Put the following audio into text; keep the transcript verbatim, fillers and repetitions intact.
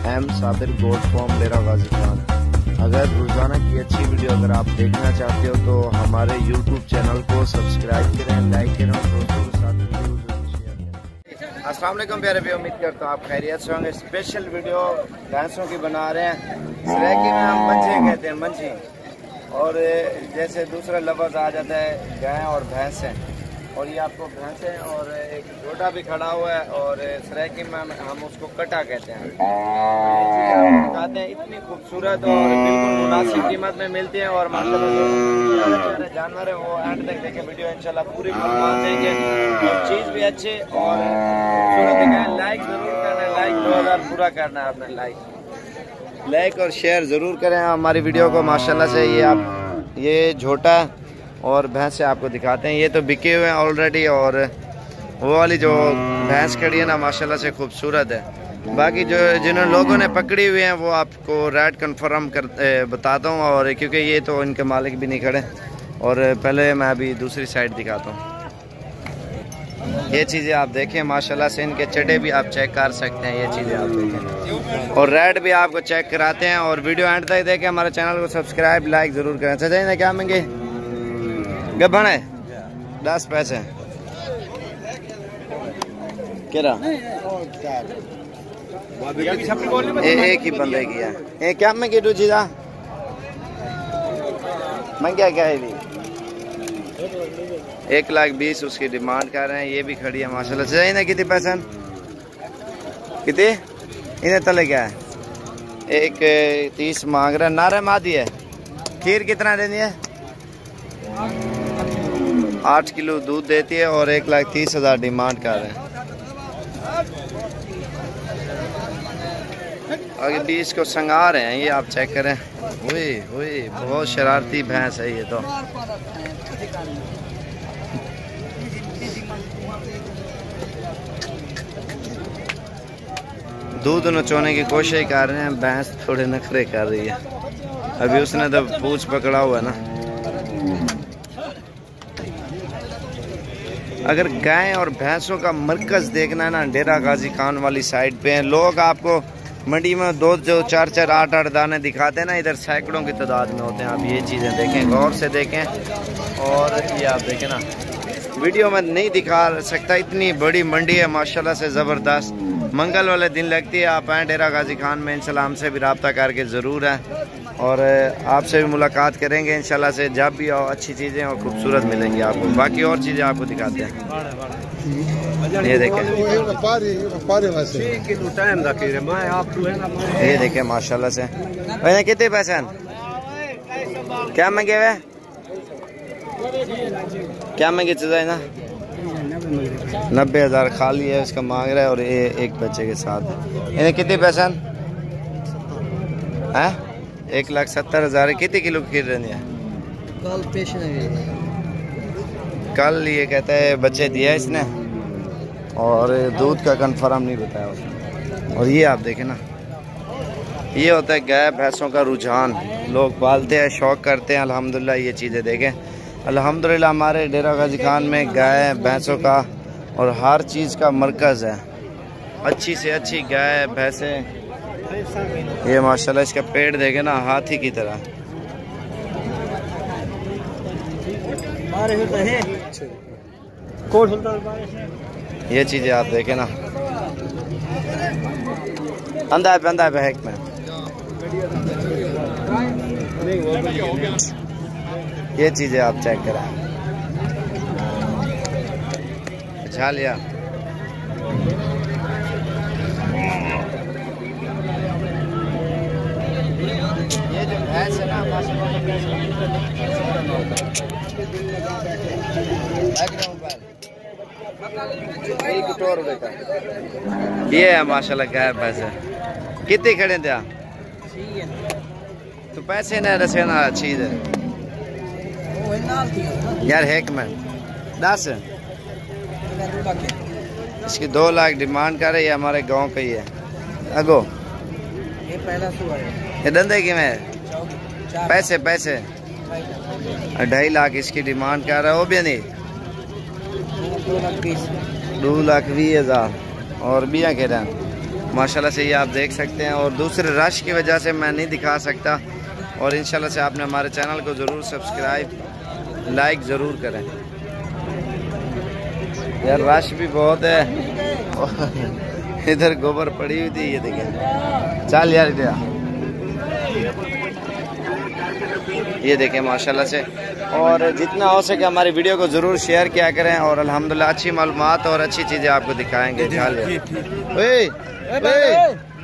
M Sabir got from Dera Ghazi Khan. अगर रोजाना की अच्छी वीडियो अगर आप देखना चाहते हो तो हमारे यूट्यूब चैनल को सब्सक्राइब करें, लाइक करें और दोस्तों के साथ वीडियो जरूर शेयर करें। अस्सलाम वालेकुम प्यारे भाई, उम्मीद करता हूँ आप खैरियत से होंगे। स्पेशल वीडियो भैंसों की बना रहे हैं। सरायकी में हम मंझे कहते हैं, मंझी, और जैसे दूसरा लफ्ज़ आ जाता है गाय और भैंस है, और ये आपको भैंस है और एक जोटा भी खड़ा हुआ है, और सरायकी में हम उसको कटा कहते हैं। दिखाते हैं, इतनी खूबसूरत और बिल्कुल मुनासिब कीमत में मिलती है। और माशाल्लाह जो जानवर है वो एंड तक देखें वीडियो, इंशाल्लाह पूरी मालूमात देंगे और चीज़ भी अच्छी और खूबसूरत दिखाएं। लाइक ज़रूर करना है, लाइक दो हज़ार पूरा करना है आपने, लाइक लाइक और शेयर ज़रूर करें हमारी वीडियो को। माशाल्लाह से ये आप ये झोटा और भैंस से आपको दिखाते हैं। ये तो बिके हुए हैं ऑलरेडी, और वो वाली जो भैंस खड़ी है ना माशाल्लाह से खूबसूरत है। बाकी जो जिन लोगों ने पकड़ी हुई हैं वो आपको रेट कंफर्म कर बताता हूँ, और क्योंकि ये तो इनके मालिक भी नहीं खड़े। और पहले मैं अभी दूसरी साइड दिखाता हूँ। ये चीज़ें आप देखें माशाल्लाह से, इनके चटे भी आप चेक कर सकते हैं। ये चीज़ें आप देखें और रेट भी आपको चेक कराते हैं। और वीडियो एंड तक देखें, हमारे चैनल को सब्सक्राइब लाइक ज़रूर करें। अच्छा जाए क्या मंगे गबन है दस पैसे केरा एक ही बंदे की है। ए, क्या में की चीज़ा मंगया क्या है भी एक लाख बीस उसकी डिमांड कर रहे हैं। ये भी खड़ी है माशाल्लाह से। इन्हें कितने पैसे कितने इन्हें तले क्या है? एक तीस मांग रहा है। नारे मादी है। खीर कितना देनी है? आठ किलो दूध देती है और एक लाख तीस हजार डिमांड कर रहे हैं। आगे बीस को संगा रहे हैं, ये आप चेक करें। हुई हुई बहुत शरारती भैंस है ये तो। दूध नचोने की कोशिश कर रहे हैं, भैंस थोड़े नखरे कर रही है। अभी उसने तो पूंछ पकड़ा हुआ है ना। अगर गाय और भैंसों का मरकज़ देखना है ना, डेरा गाजी खान वाली साइड पे हैं लोग। आपको मंडी में दो जो चार चार आठ आठ दाने दिखाते हैं ना, इधर सैकड़ों की तादाद में होते हैं। आप ये चीज़ें देखें, गौर से देखें। और ये आप देखें ना, वीडियो में नहीं दिखा सकता, इतनी बड़ी मंडी है माशाल्लाह से, ज़बरदस्त। मंगल वाले दिन लगती है। आप आएँ डेरा गाजी खान में, इंशाल्लाह हमसे भी रब्ता करके ज़रूर है, और आपसे भी मुलाकात करेंगे इंशाल्लाह से। जब भी आओ अच्छी चीज़ें और खूबसूरत मिलेंगी आपको। बाकी और चीज़ें आपको दिखाते हैं। ये देखें, ये देखें माशाल्लाह से। वैसे कितने पैसे क्या मंगे हुए? क्या मंगे चीज़ है ना? नब्बे हज़ार खाली है इसका मांग रहा है, और ये एक बच्चे के साथ। इन्हें कितने पैसे हैं? एक लाख सत्तर हज़ार। कितने किलो खीर रहनी है? कल पेश कल ये कहता है बच्चे दिया इसने, और दूध का कंफर्म नहीं बताया उसने। और ये आप देखें ना, ये होता है गाय भैंसों का रुझान। लोग पालते हैं, शौक़ करते हैं। अल्हम्दुलिल्लाह ये चीज़ें देखें, अल्हम्दुलिल्लाह हमारे डेरा गाजी खान में गाय भैंसों का और हर चीज़ का मरकज़ है। अच्छी से अच्छी गाय भैंसें। ये माशाल्लाह इसका पेड़ देखे ना, हाथी की तरह। ये चीज़ें आप देखें ना, अंधा पे अंधा पे में। ये चीज़ें आप चेक करें। अच्छा लिया ये जो भैंस है ना ये है माशाल्लाह गाय भैंस है। कितने खड़े थे तो पैसे ना रसे ना चीज है यार। हेक में दस इसकी दो लाख डिमांड कर रही है। हमारे गांव का ही है। अगो ये पहला ये धंधे की में पैसे पैसे ढाई लाख इसकी डिमांड कर रहा है। वो भी नहीं दो लाख बीस हजार और बिया कह रहे हैं ماشاءاللہ سے یہ آپ دیکھ سکتے ہیں، اور دوسرے رش کی وجہ سے میں نہیں دکھا سکتا، اور انشاءاللہ سے آپ نے ہمارے چینل کو ضرور سبسکرائب لائک ضرور کریں یار، رش بھی بہت ہے، ادھر گوبر پڑی ہوئی تھی، یہ دیکھیں چل یار ادھر، یہ دیکھیں ماشاءاللہ سے، اور جتنا ہو سکے ہماری ویڈیو کو ضرور شیئر کیا کریں، اور الحمدللہ اچھی معلومات اور اچھی چیزیں آپ کو دکھائیں گے.